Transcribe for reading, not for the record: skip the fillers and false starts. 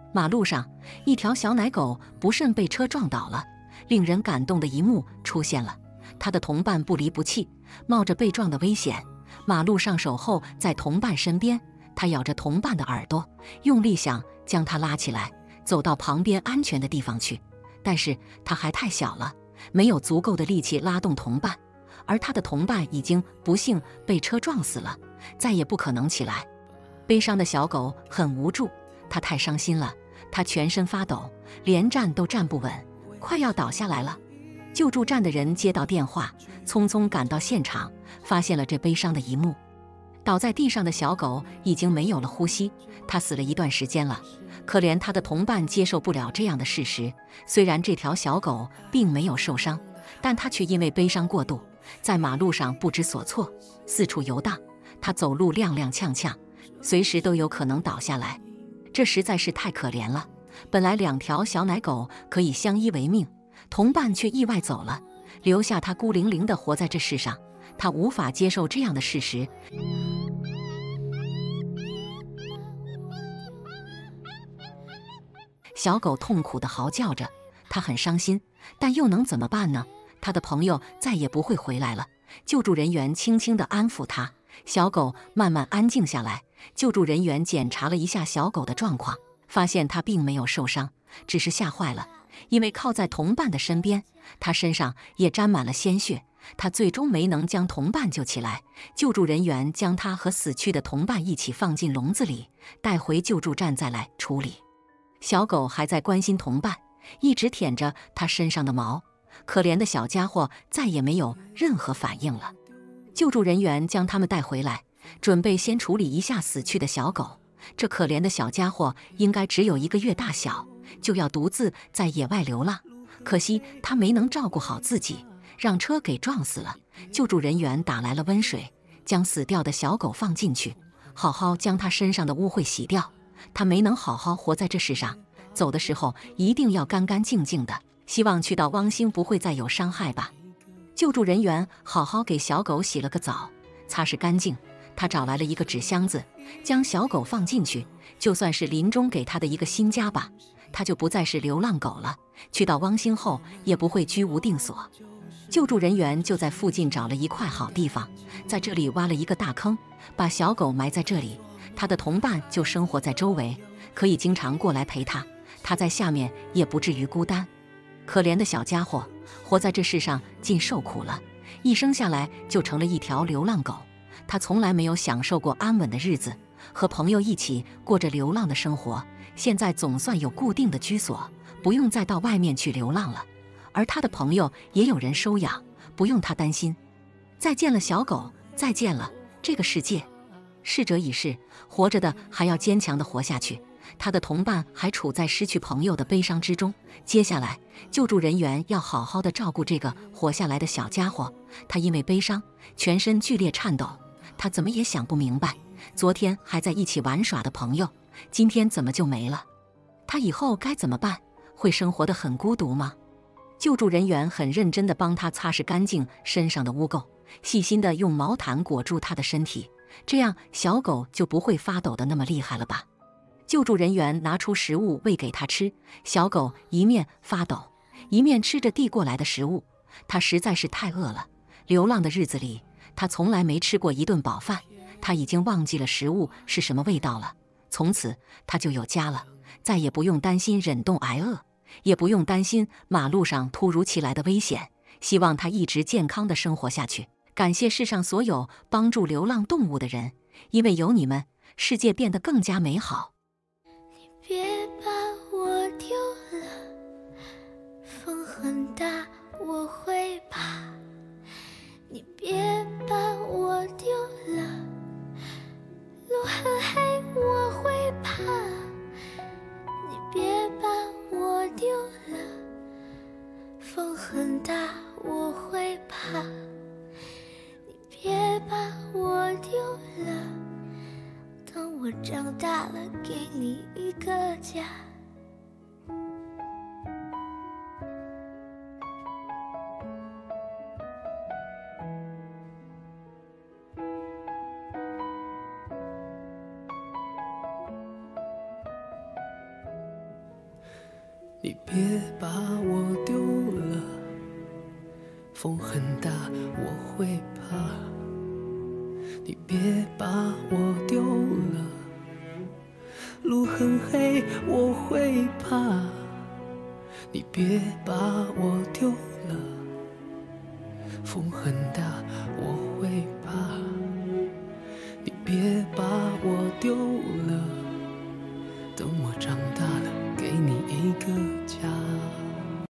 马路上，一条小奶狗不慎被车撞倒了，令人感动的一幕出现了。他的同伴不离不弃，冒着被撞的危险，马路上守候在同伴身边。他咬着同伴的耳朵，用力想将他拉起来，走到旁边安全的地方去。但是他还太小了，没有足够的力气拉动同伴，而他的同伴已经不幸被车撞死了，再也不可能起来。悲伤的小狗很无助，它太伤心了，它全身发抖，连站都站不稳，快要倒下来了。救助站的人接到电话，匆匆赶到现场，发现了这悲伤的一幕。倒在地上的小狗已经没有了呼吸，它死了一段时间了。可怜它的同伴接受不了这样的事实，虽然这条小狗并没有受伤，但它却因为悲伤过度，在马路上不知所措，四处游荡。它走路踉踉跄跄，随时都有可能倒下来，这实在是太可怜了。本来2条小奶狗可以相依为命，同伴却意外走了，留下它孤零零地活在这世上。他无法接受这样的事实。小狗痛苦地嚎叫着，它很伤心，但又能怎么办呢？它的朋友再也不会回来了。救助人员轻轻地安抚它，小狗慢慢安静下来。救助人员检查了一下小狗的状况，发现它并没有受伤，只是吓坏了。因为靠在同伴的身边，它身上也沾满了鲜血。他最终没能将同伴救起来，救助人员将他和死去的同伴一起放进笼子里，带回救助站再来处理。小狗还在关心同伴，一直舔着他身上的毛，可怜的小家伙再也没有任何反应了。救助人员将他们带回来，准备先处理一下死去的小狗。这可怜的小家伙应该只有1个月大小，就要独自在野外流浪，可惜他没能照顾好自己，让车给撞死了。救助人员打来了温水，将死掉的小狗放进去，好好将它身上的污秽洗掉。它没能好好活在这世上，走的时候一定要干干净净的，希望去到汪星不会再有伤害吧。救助人员好好给小狗洗了个澡，擦拭干净。他找来了一个纸箱子，将小狗放进去，就算是临终给他的一个新家吧。它就不再是流浪狗了，去到汪星后也不会居无定所。救助人员就在附近找了一块好地方，在这里挖了一个大坑，把小狗埋在这里。他的同伴就生活在周围，可以经常过来陪他，他在下面也不至于孤单。可怜的小家伙，活在这世上尽受苦了，一生下来就成了一条流浪狗。他从来没有享受过安稳的日子，和朋友一起过着流浪的生活，现在总算有固定的居所，不用再到外面去流浪了。而他的朋友也有人收养，不用他担心。再见了，小狗，再见了，这个世界。逝者已逝，活着的还要坚强地活下去。他的同伴还处在失去朋友的悲伤之中。接下来，救助人员要好好的照顾这个活下来的小家伙。他因为悲伤，全身剧烈颤抖。他怎么也想不明白，昨天还在一起玩耍的朋友，今天怎么就没了？他以后该怎么办？会生活得很孤独吗？救助人员很认真地帮他擦拭干净身上的污垢，细心地用毛毯裹住他的身体，这样小狗就不会发抖得那么厉害了吧？救助人员拿出食物喂给他吃，小狗一面发抖，一面吃着递过来的食物。它实在是太饿了，流浪的日子里，它从来没吃过一顿饱饭，它已经忘记了食物是什么味道了。从此，它就有家了，再也不用担心忍冻挨饿，也不用担心马路上突如其来的危险。希望它一直健康地生活下去。感谢世上所有帮助流浪动物的人，因为有你们，世界变得更加美好。 别把我丢了，风很大，我会怕。你别把我丢了，路很黑，我会怕。你别把我丢了，风很大，我会怕。你别把我丢了，等我长大了，给你一个家。 你别把我丢了，风很大我会怕。你别把我丢了，路很黑我会怕。你别把我丢了，风很大我会怕。你别把我丢